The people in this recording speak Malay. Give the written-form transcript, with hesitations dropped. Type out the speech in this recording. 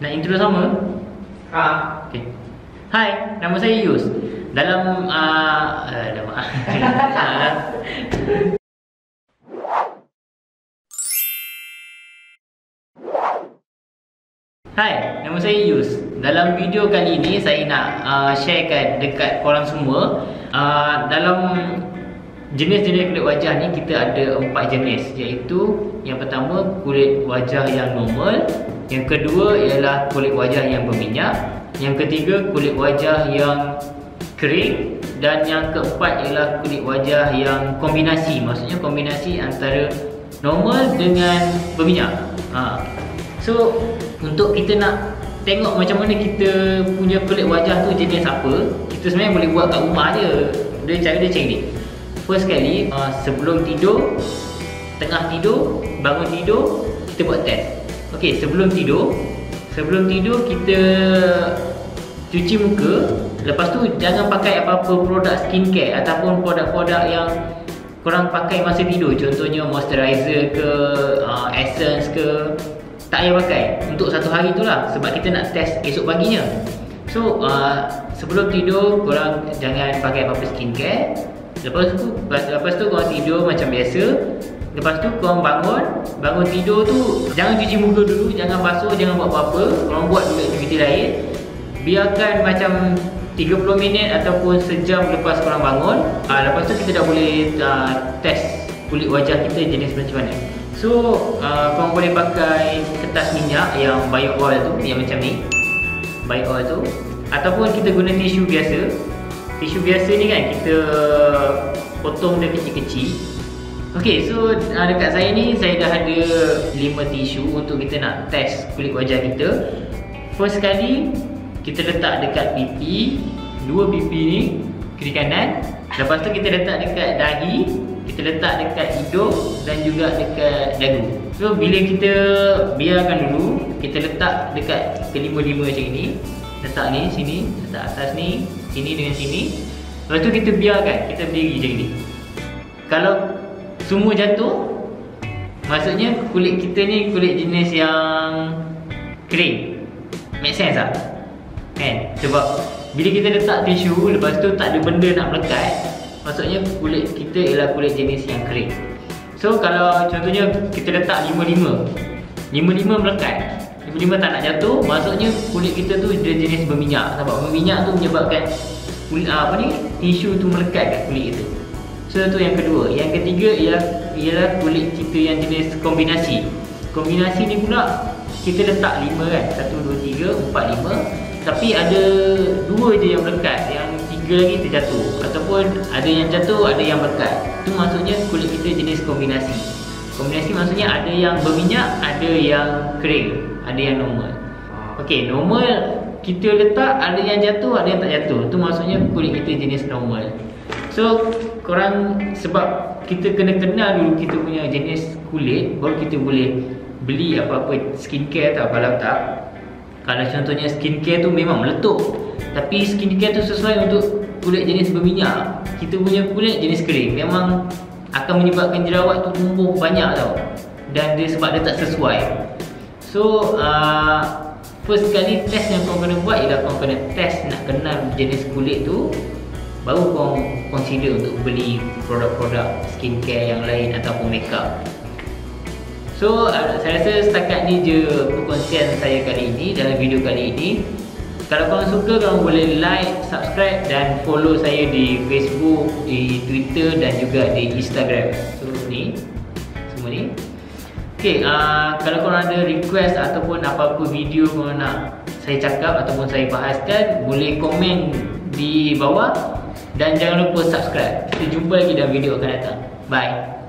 Nak intro sama? Okay. Hai, nama saya Yus. Dalam Hai, nama saya Yus. Dalam video kali ini saya nak sharekan dekat korang semua dalam jenis-jenis kulit wajah ni kita ada 4 jenis, iaitu yang pertama kulit wajah yang normal, yang kedua ialah kulit wajah yang berminyak, yang ketiga kulit wajah yang kering, dan yang keempat ialah kulit wajah yang kombinasi, maksudnya kombinasi antara normal dengan berminyak. So untuk kita nak tengok macam mana kita punya kulit wajah tu jenis apa, kita sebenarnya boleh buat kat rumah je. Cara dia macam ni. First kali, sebelum tidur, tengah tidur, bangun tidur, kita buat test. Okey, sebelum tidur kita cuci muka. Lepas tu jangan pakai apa-apa produk skincare ataupun produk-produk yang korang pakai masa tidur. Contohnya moisturizer ke, essence ke, tak payah pakai untuk satu hari tu lah, sebab kita nak test esok paginya. So sebelum tidur korang jangan pakai apa-apa skincare. Lepas tu korang tidur macam biasa. Lepas tu korang bangun tidur tu, jangan cuci muka dulu, jangan basuh, jangan buat apa-apa. Korang buat dulu aktiviti lain. Biarkan macam 30 minit ataupun sejam lepas korang bangun. Lepas tu kita dah boleh test kulit wajah kita jenis macam mana. So korang boleh pakai kertas minyak yang bio oil tu, yang macam ni, bio oil tu, ataupun kita guna tisu biasa. Tisu biasa ni kan kita potong dia kecil-kecil. Ok, so dekat saya ni saya dah ada 5 tisu untuk kita nak test kulit wajah kita. First kali kita letak dekat pipi, 2 pipi ni, kiri kanan. Lepas tu kita letak dekat dahi, kita letak dekat hidung dan juga dekat dagu. So bila kita biarkan dulu, kita letak dekat kelima-lima macam ni. Letak ni sini, letak atas ni, sini dengan sini. Lepas tu kita biarkan, kita berdiri macam ni. Kalau semua jatuh, maksudnya kulit kita ni kulit jenis yang kering. Make sense tak? Kan? Sebab bila kita letak tisu, lepas tu tak ada benda nak melekat, maksudnya kulit kita ialah kulit jenis yang kering. So kalau contohnya kita letak 5-5 melekat, 5 tak nak jatuh, maksudnya kulit kita tu dia jenis berminyak. Sebab berminyak tu menyebabkan kulit, tisu tu melekat kat kulit kita. So tu yang kedua. Yang ketiga ialah kulit kita yang jenis kombinasi. Kombinasi ni pula kita letak 5 kan, 1, 2, 3, 4, 5. Tapi ada 2 je yang melekat, yang 3 lagi terjatuh. Ataupun ada yang jatuh, ada yang melekat. Tu maksudnya kulit kita jenis kombinasi. Kombinasi maksudnya ada yang berminyak, ada yang kering, ada yang normal. Okey, normal kita letak, ada yang jatuh, ada yang tak jatuh. Tu maksudnya kulit kita jenis normal. So korang, sebab kita kena kenal dulu kita punya jenis kulit, baru kita boleh beli apa-apa skincare tau. Kalau contohnya skincare tu memang meletup, tapi skincare tu sesuai untuk kulit jenis berminyak. Kita punya kulit jenis kering memang akan menyebabkan jerawat tu tumbuh banyak tau. Dan dia sebab dia tak sesuai. So first kali test yang korang kena buat ialah korang kena test nak kenal jenis kulit tu, baru korang consider untuk beli produk-produk skincare yang lain ataupun makeup. So saya rasa setakat ni je perkongsian saya kali ini dalam video kali ini. Kalau korang suka, korang boleh like, subscribe dan follow saya di Facebook, di Twitter dan juga di Instagram. So ni, semua ni. Okay, kalau korang ada request ataupun apa-apa video korang nak saya cakap ataupun saya bahaskan, boleh komen di bawah. Dan jangan lupa subscribe. Kita jumpa lagi dalam video akan datang. Bye.